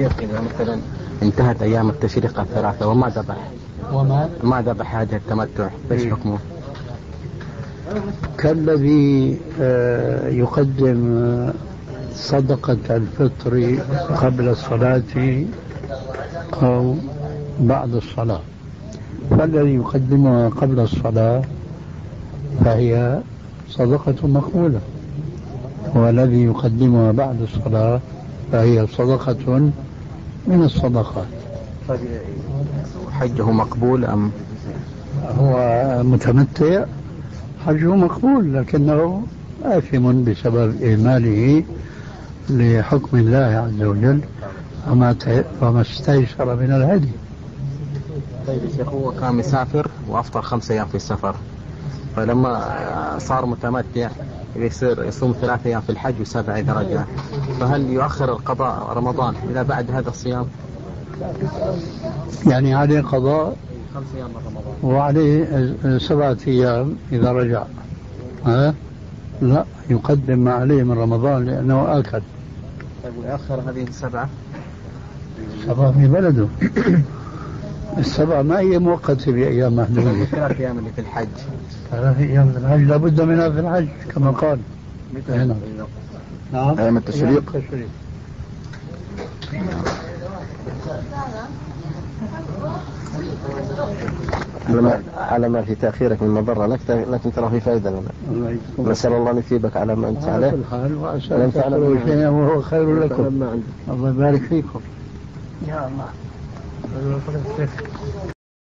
شيخ إذا مثلا انتهت أيام التشريق الثلاثة وما ذبح هذا التمتع ايش حكمه؟ كالذي يقدم صدقة الفطر قبل الصلاة أو بعد الصلاة، فالذي يقدمها قبل الصلاة فهي صدقة مقبولة، والذي يقدمها بعد الصلاة فهي صدقة من الصدقات. حجه مقبول أم هو متمتع؟ حجه مقبول، لكنه آثم بسبب إهماله لحكم الله عز وجل وما استيسر من الهدي. طيب الشيخ، هو كان مسافر وأفطر 5 أيام في السفر، فلما صار متمتع يصير يصوم 3 أيام في الحج و7 إذا رجع، فهل يؤخر القضاء رمضان إلى بعد هذا الصيام؟ يعني عليه قضاء 5 أيام من رمضان وعليه 7 أيام إذا رجع. لا، يقدم ما عليه من رمضان لأنه آكل. طيب ويأخر هذه 7 في بلده. 7 ما هي مؤقتة بأيام محدودة. 3 أيام اللي في الحج. 3 أيام في الحج لابد منها في الحج كما قال. نعم. أيام التشريق. على ما في تأخيرك من مضرة لك، لكن ترى في فائدة لنا. نسأل الله أن يثيبك على ما أنت عليه. وأسأل تفعلوا شيئا وهو خير لكم. الله يبارك فيكم. يا الله.